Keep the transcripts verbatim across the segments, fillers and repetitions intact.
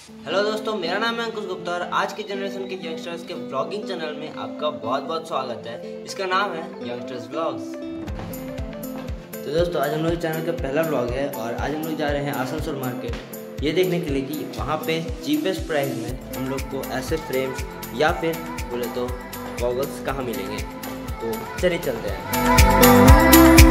Hello दोस्तों, मेरा नाम है अंकुश गुप्ता और आज के जनरेशन के यंगस्टर्स के व्लॉगिंग चैनल में आपका बहुत बहुत स्वागत है। इसका नाम है यंगस्टर्स व्लॉग्स। तो दोस्तों, आज हम लोग चैनल का पहला व्लॉग है और आज हम लोग जा रहे हैं आसनसोल मार्केट ये देखने के लिए कि वहाँ पे चीपेस्ट प्राइस में हम लोग को ऐसे फ्रेम्स या फिर बोले तो गॉगल्स कहाँ मिलेंगे। तो चलिए चलते हैं।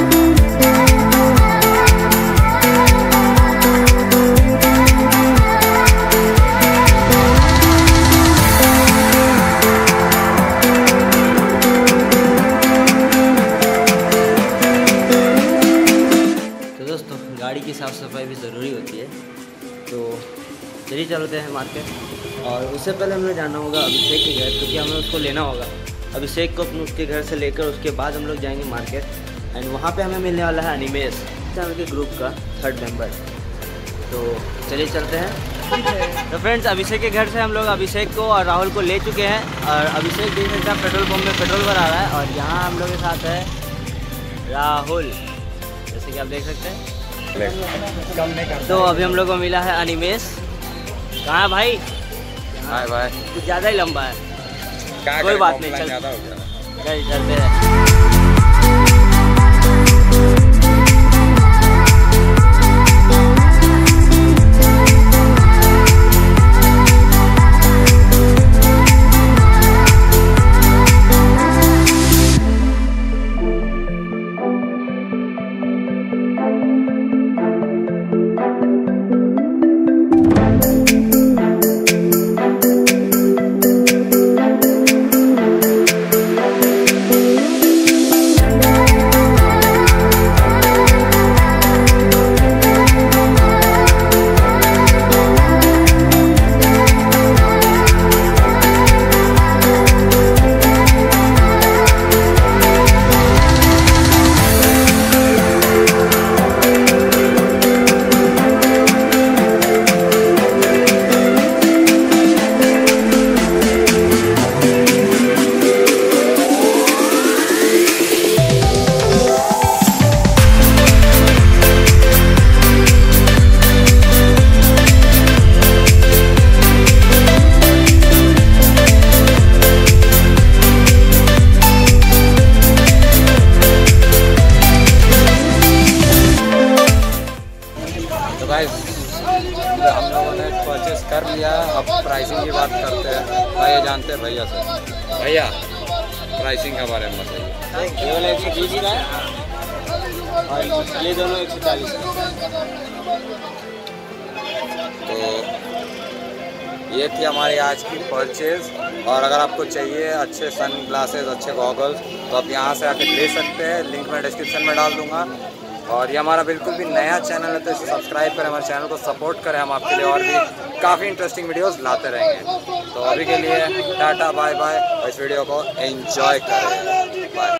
गाड़ी की साफ़ सफाई भी ज़रूरी होती है, तो चलिए चलते हैं मार्केट। और उससे पहले हमें जाना होगा अभिषेक के घर, क्योंकि हमें उसको लेना होगा। अभिषेक को अपने उसके घर से लेकर उसके बाद हम लोग जाएंगे मार्केट एंड वहाँ पे हमें मिलने वाला है अनिमेश चैनल के ग्रुप का थर्ड मेंबर। तो चलिए चलते हैं। तो फ्रेंड्स, अभिषेक के घर से हम लोग अभिषेक को और राहुल को ले चुके हैं और अभिषेक देख सकते हैं पेट्रोल पंप में पेट्रोल भरा रहा है और यहाँ हम लोग के साथ है राहुल, जैसे कि आप देख सकते हैं। तो अभी हम लोग को मिला है अनिमेश। कहाँ है भाई? हाय भाई, कुछ ज़्यादा ही लंबा है। कोई बात नहीं, चल चल चलते हैं। हम लोगों ने परचेस कर लिया। अब प्राइसिंग की बात करते हैं। भैया जानते हैं भैया से, भैया प्राइसिंग के बारे में बताइए। ये वाला एक सौ बीस का है और ये दोनों एक सौ चालीस का। तो ये थी हमारी आज की परचेज। और अगर आपको चाहिए अच्छे सन ग्लासेस, अच्छे गॉगल्स, तो आप यहाँ से आके ले सकते हैं। लिंक मैं डिस्क्रिप्शन में डाल दूँगा। और ये हमारा बिल्कुल भी नया चैनल है, तो इसे सब्सक्राइब करें, हमारे चैनल को सपोर्ट करें। हम आपके लिए और भी काफ़ी इंटरेस्टिंग वीडियोस लाते रहेंगे। तो अभी के लिए टाटा बाय बाय, इस वीडियो को एंजॉय करें। बाय।